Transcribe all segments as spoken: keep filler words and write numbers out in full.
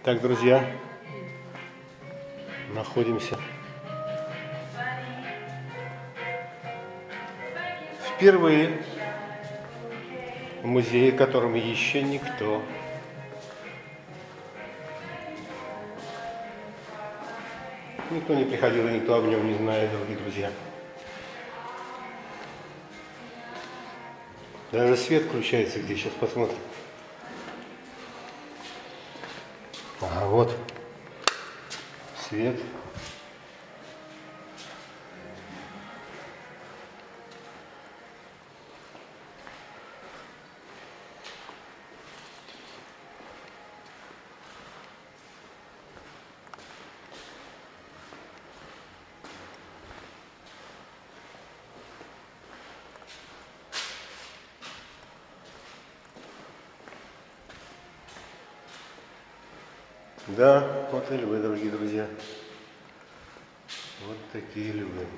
Так, друзья, находимся впервые в музее, в котором еще никто никто не приходил, и никто об нем не знает, дорогие друзья. Даже свет включается где, сейчас посмотрим. А вот свет. Да, вот и львы, дорогие друзья. Вот такие львы.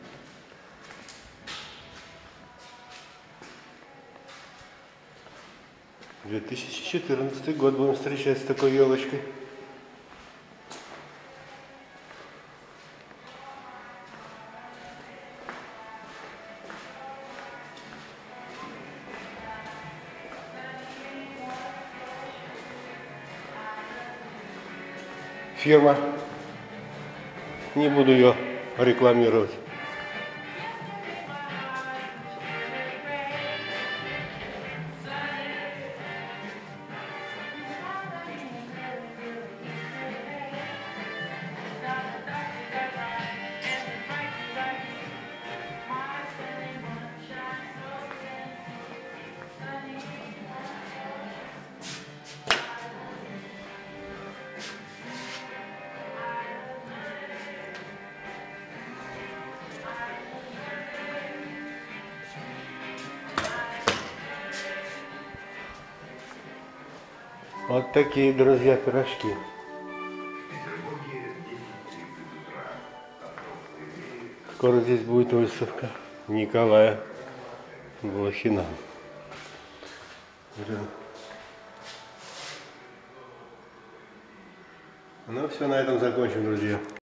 две тысячи четырнадцатый год будем встречать с такой елочкой. Фирма, не буду ее рекламировать. Вот такие, друзья, пирожки. Скоро здесь будет выставка Николая Блохина. Ну все, на этом закончим, друзья.